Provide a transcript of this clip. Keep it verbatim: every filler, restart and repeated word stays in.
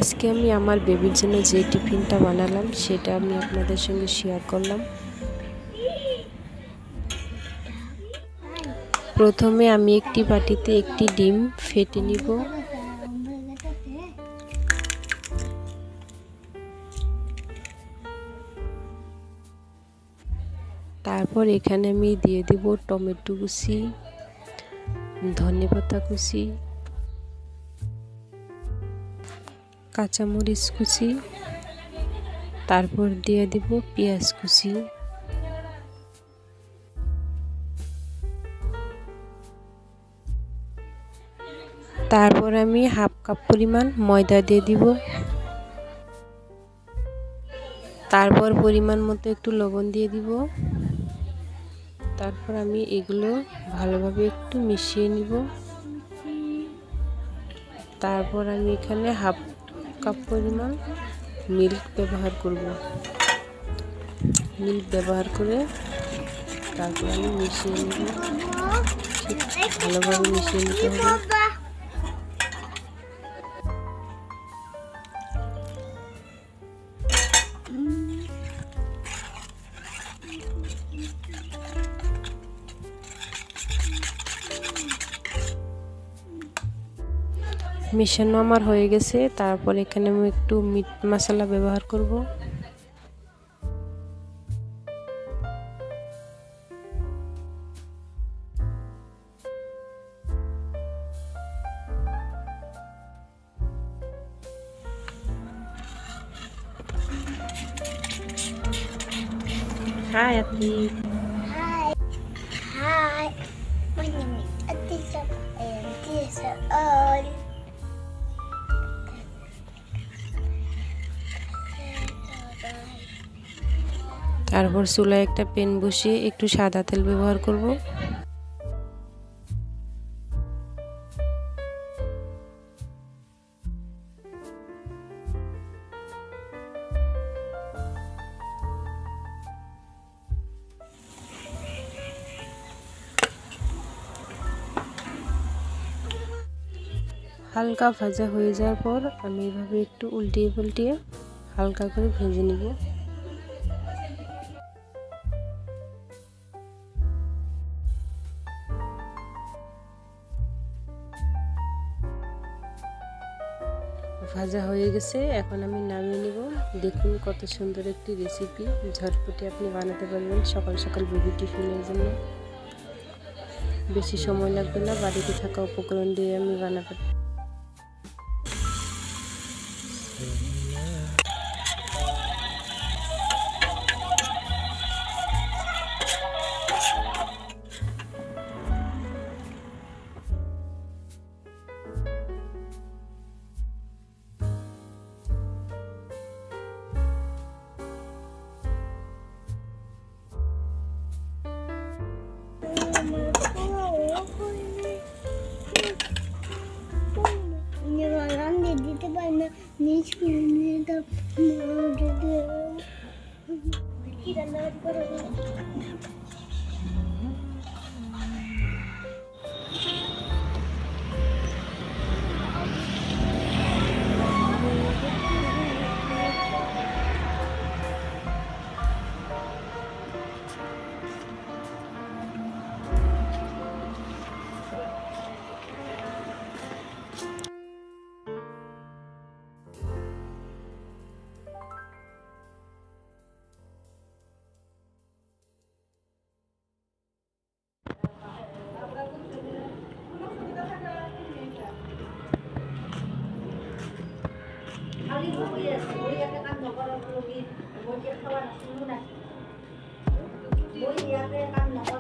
আজকে আমি আমার বেবির জন্য যে টিফিনটা বানালাম সেটা আমি আপনাদের সঙ্গে শেয়ার করলাম। প্রথমে আমি একটি বাটিতে একটি ডিম ফেটে নিব। তারপর এখানে আমি দিয়ে দিব টমেটো কুচি, ধনেপাতা কুচি, কাঁচামরিচ কুচি, তারপর দিয়ে দিব পেঁয়াজ কুচি। তারপর আমি হাফ কাপ পরিমাণ ময়দা দিয়ে দিব। তারপর পরিমাণ মতো একটু লবণ দিয়ে দিব। তারপর আমি এগুলো ভালোভাবে একটু মিশিয়ে নিব। তারপর আমি এখানে হাফ কাপ পরিমাণ মিল্ক ব্যবহার করব। মিল্ক ব্যবহার করে তারপর আমি মিশিয়ে নিব। ভালোভাবে মিশিয়ে নিতে হবে। মিশানো আমার হয়ে গেছে। তারপর এখানে আমি একটু মিট মশলা ব্যবহার করব। Hi, Ati. Hi. Hi. My name is Atisha and this is all. তারপর চুলায় একটা প্যান বসিয়ে একটু সাদা তেল ব্যবহার করব। হালকা ভাজা হয়ে যাওয়ার পর আমি এভাবে একটু উল্টিয়ে পাল্টিয়ে হালকা করে ভেজে নিব। ভাজা হয়ে গেছে, এখন আমি নামিয়ে নিব। দেখুন কত সুন্দর একটি রেসিপি, ঝটপটে আপনি বানাতে পারবেন সকাল সকাল বেবি টিফিনের জন্য। বেশি সময় লাগবে না, বাড়িতে থাকা উপকরণ দিয়ে আমি বানাতে। দিতে পারি না নিজ কিনে দাও কি রান্না করো। Voy a